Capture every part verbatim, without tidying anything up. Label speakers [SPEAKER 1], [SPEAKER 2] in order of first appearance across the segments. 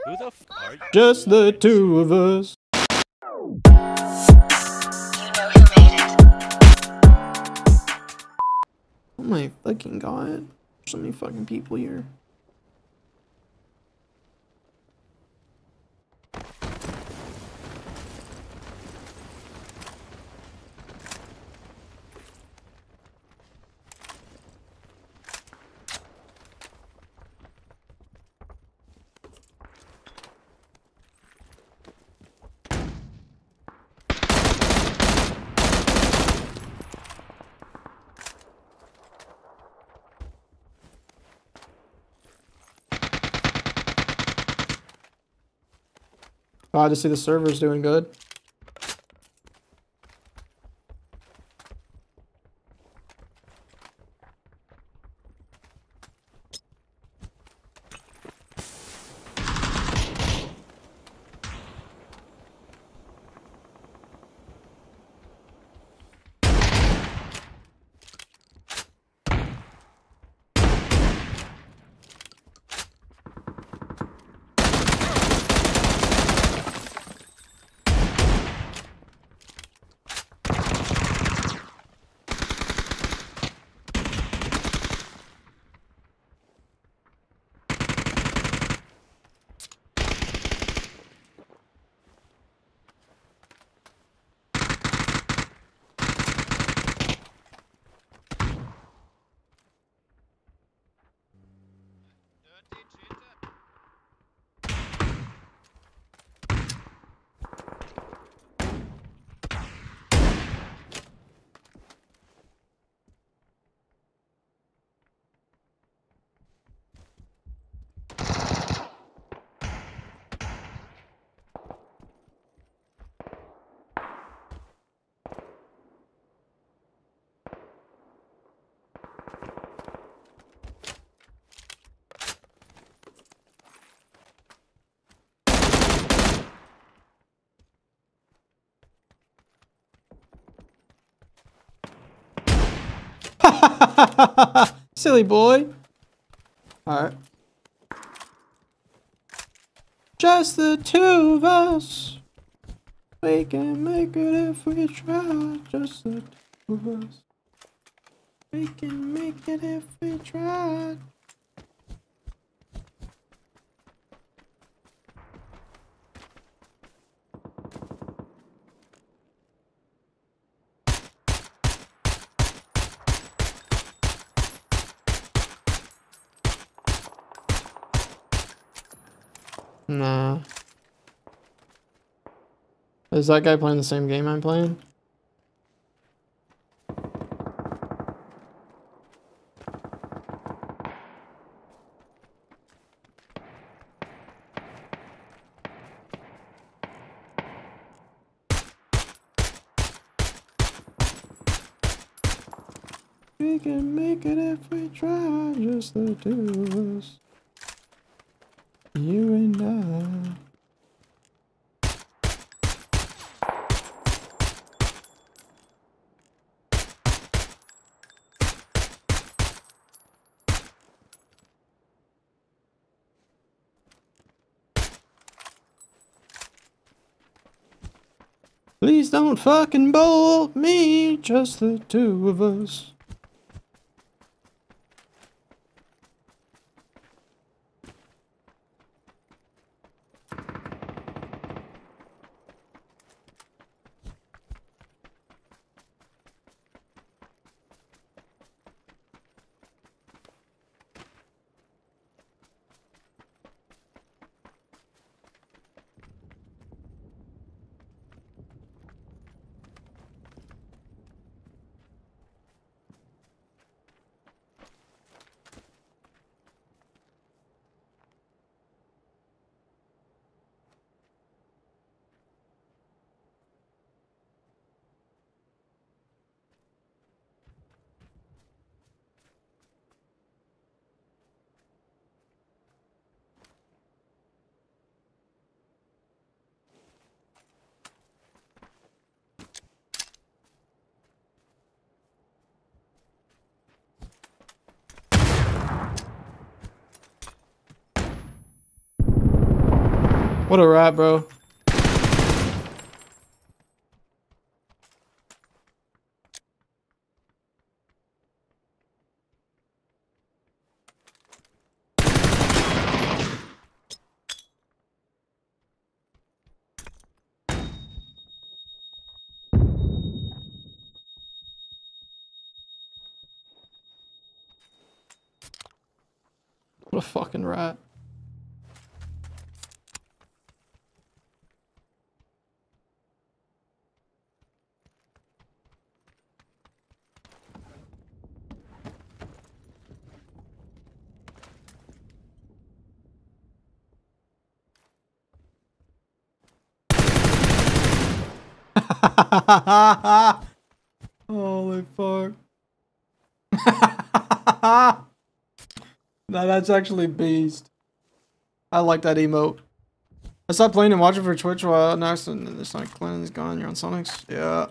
[SPEAKER 1] Who the f are you?
[SPEAKER 2] Just the two of us. Oh my fucking god. There's so many fucking people here. Glad to see the server's doing good. Silly boy. Alright. Just the two of us. We can make it if we try. Just the two of us. We can make it if we try. Nah. Is that guy playing the same game I'm playing? We can make it if we try, just the two of us. You and I. Please don't fucking bolt me, just the two of us. What a rat, bro. What a fucking rat. Holy fuck. No, that's actually beast. I like that emote. I stopped playing and watching for Twitch while next and the Sonic Clan is gone. You're on Sonics? Yeah.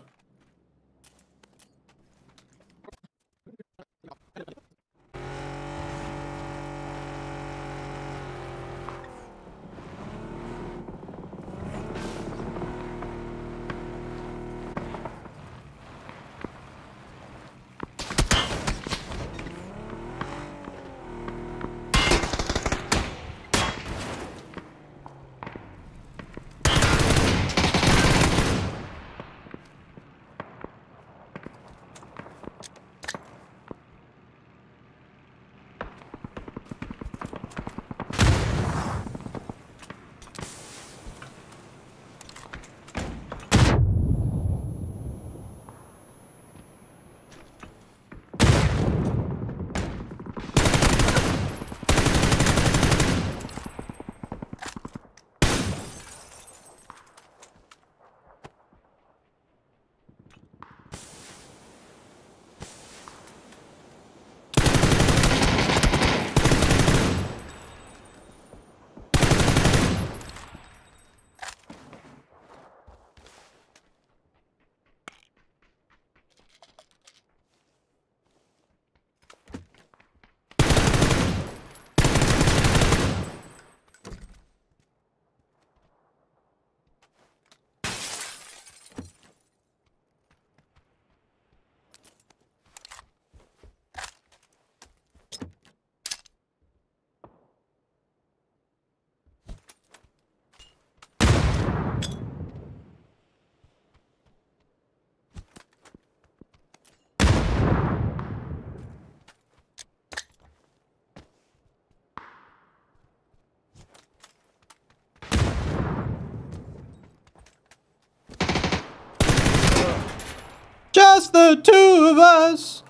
[SPEAKER 2] Just the two of us.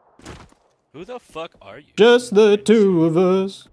[SPEAKER 1] Who the fuck are you?
[SPEAKER 2] Just the two of us.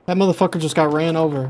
[SPEAKER 2] That motherfucker just got ran over.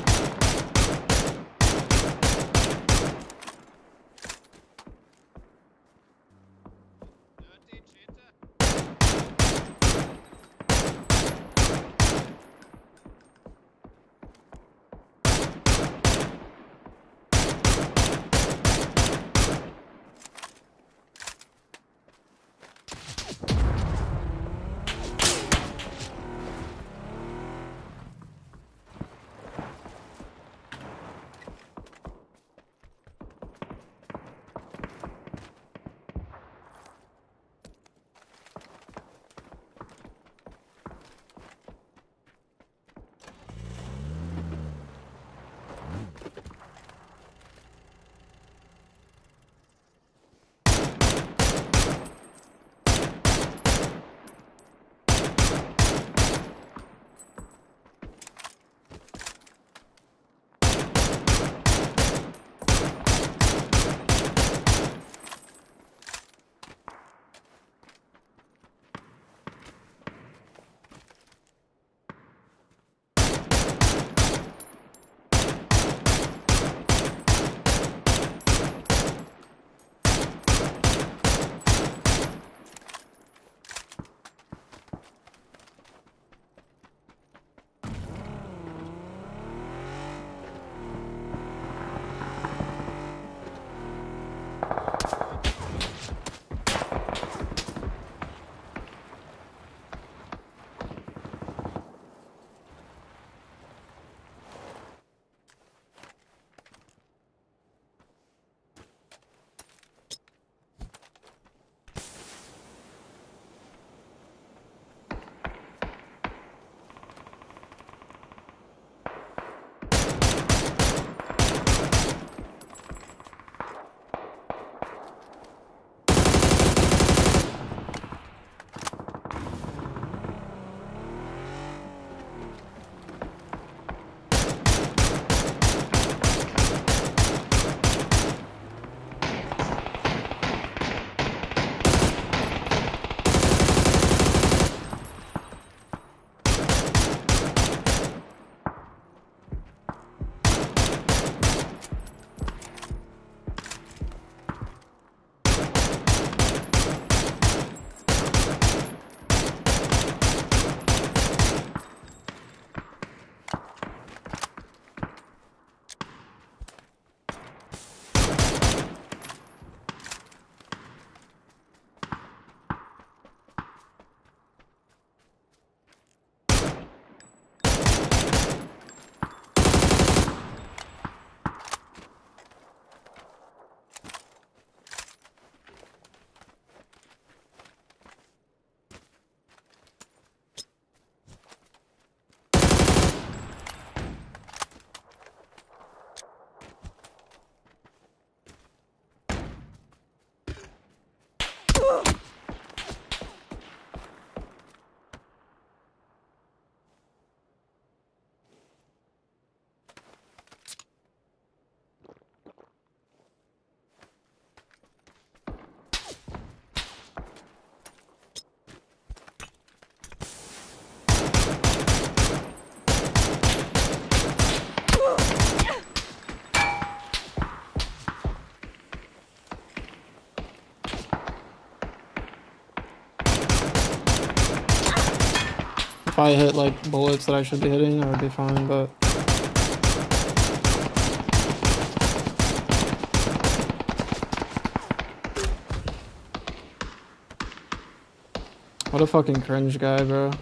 [SPEAKER 2] If I hit like bullets that I should be hitting, I would be fine, but what a fucking cringe guy, bro.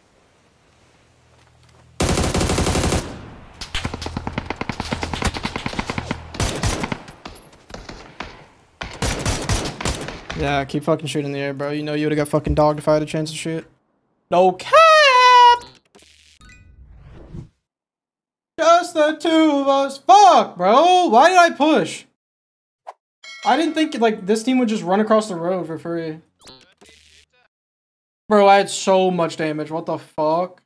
[SPEAKER 2] Yeah, keep fucking shooting in the air, bro. You know you would've got fucking dogged if I had a chance to shoot. No cap! Just the two of us. Fuck, bro. Why did I push? I didn't think like this team would just run across the road for free. Bro, I had so much damage. What the fuck?